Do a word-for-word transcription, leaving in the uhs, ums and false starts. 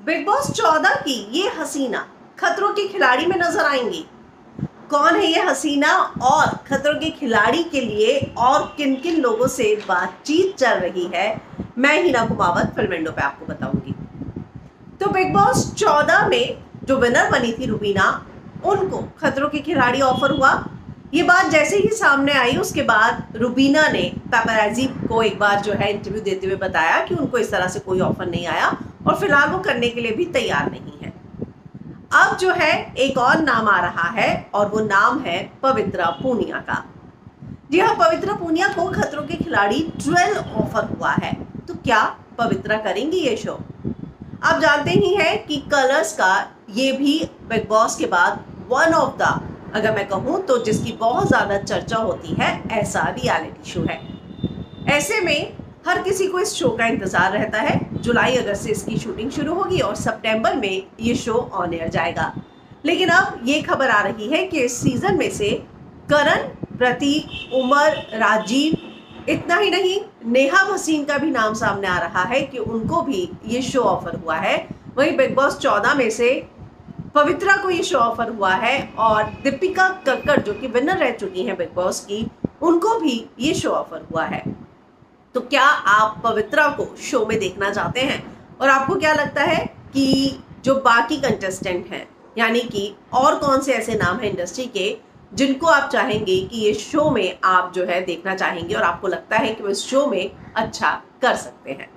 Big boss चौदह की ये हसीना खतरों के खिलाड़ी में नजर आएंगी। कौन है ये हसीना और खतरों के खिलाड़ी के लिए और किन किन लोगों से बातचीत चल रही है, मैं हिना कुमावत फिल्मेंडो पे आपको बताऊंगी। तो बिग बॉस चौदह में जो विनर बनी थी रुबीना, उनको खतरों के खिलाड़ी ऑफर हुआ। ये बात जैसे ही सामने आई उसके बाद रुबीना ने पेपराजी को एक बार जो है इंटरव्यू देते हुए बताया कि उनको इस तरह से कोई ऑफर नहीं आया और फिलहाल वो करने के लिए भी तैयार नहीं है। अब जो है एक और नाम आ रहा है और वो नाम है पवित्रा पूनिया का। जी हाँ, पवित्रा पूनिया को खतरों के खिलाड़ी ट्वेल्व ऑफर हुआ है। तो क्या पवित्रा करेंगी ये शो? आप जानते ही हैं कि कलर्स का ये भी बिग बॉस के बाद वन ऑफ द, अगर मैं कहूँ तो जिसकी बहुत ज़्यादा चर्चा होती है, ऐसा रियलिटी शो है। ऐसे में हर किसी को इस शो का इंतज़ार रहता है। जुलाई अगस्त से इसकी शूटिंग शुरू होगी और सितंबर में ये शो ऑन एयर जाएगा। लेकिन अब ये खबर आ रही है कि इस सीज़न में से करण, प्रतीक, उमर, राजीव, इतना ही नहीं, नेहा भसीन का भी नाम सामने आ रहा है कि उनको भी ये शो ऑफर हुआ है। वहीं बिग बॉस चौदह में से पवित्रा को ये शो ऑफर हुआ है और दीपिका कक्कड़ जो कि विनर रह चुकी हैं बिग बॉस की, उनको भी ये शो ऑफर हुआ है। तो क्या आप पवित्रा को शो में देखना चाहते हैं? और आपको क्या लगता है कि जो बाकी कंटेस्टेंट हैं, यानी कि और कौन से ऐसे नाम हैं इंडस्ट्री के जिनको आप चाहेंगे कि ये शो में आप जो है देखना चाहेंगे और आपको लगता है कि वो इस शो में अच्छा कर सकते हैं?